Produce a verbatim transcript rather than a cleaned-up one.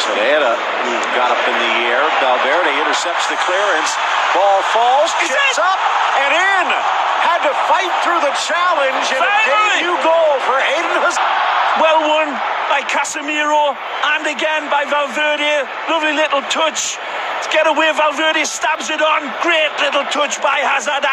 Herrera got up in the air. Valverde intercepts the clearance. Ball falls, chips up and in. Had to fight through the challenge, and a debut goal for Eden Hazard. Well won by Casemiro, and again by Valverde. Lovely little touch. To get away, Valverde stabs it on. Great little touch by Hazard.